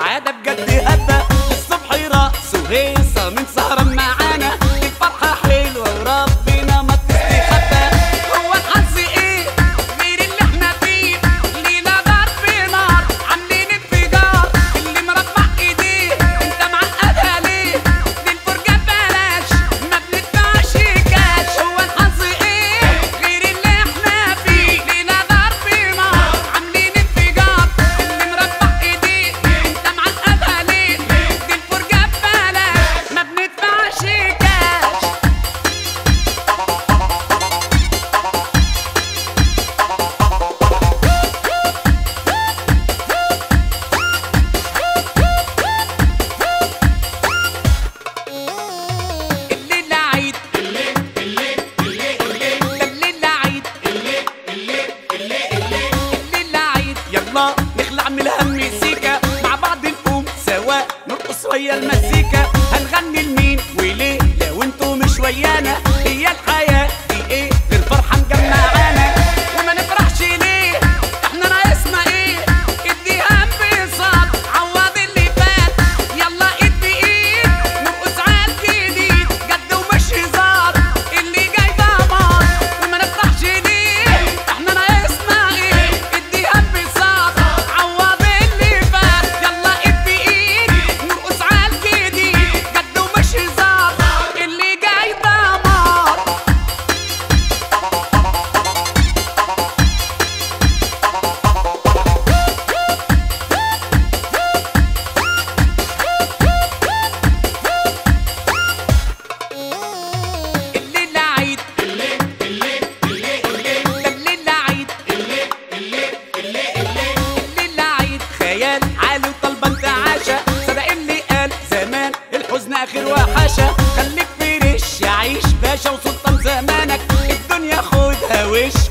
سعادة بجد هبة الصبح رقص وهيصة من سهرة معانا الفرحة حلوة وربنا ما تستخبى. هو الحظ ايه غير اللي احنا فيه؟ لينا ضرب نار عاملين انفجار اللي مربع ايديه انت معقدها ليه؟ دي الفرجة ببلاش ما بندفعش كاش. هو الحظ ايه غير اللي احنا فيه؟ لينا ضرب نار عاملين انفجار اللي مربع ايديه انت معقدها ليه؟ دي الفرجة ببلاش ما بندفعش كاش. الليلة عيد الليلة عيد الليلة عيد يلا نخلع من الهم سيكا مع بعض نقوم سوا نرقص ويا المزيكا. هنغني لمين وليه لو انتوا مش ويانا؟ هي الحياة دي ايه غير فرحة مجمعانا؟ وما نفرحش ليه؟ احنا ناقصنا ايه؟ اديها انبساط عوض اللي فات. يلا ايد بايد نرقص عالجديد جد ومش هزار اللي جاي دمار. وما نفرحش ليه؟ احنا ناقصنا ايه؟ اديها انبساط عوض اللي فات. يلا ايد بايد نرقص عالجديد جد ومش هزار اللي جاي دمار. الليلة عيد الليلة عيد الليلة عيد خيال عالي وطالبة انتعاشة. صدق اللي قال زمان الحزن آخر وحشة. خليك فريش عيش باشا وسلطان زمانك الدنيا خدها وش